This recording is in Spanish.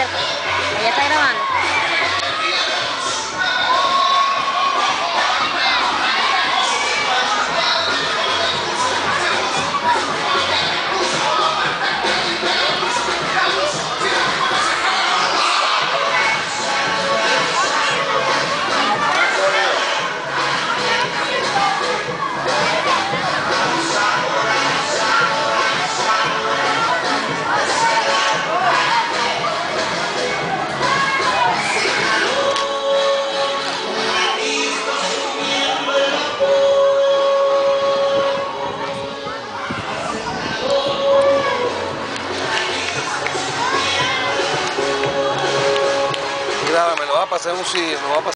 abierto. Ella está grabando. Grábame, lo va a pasar en un sitio,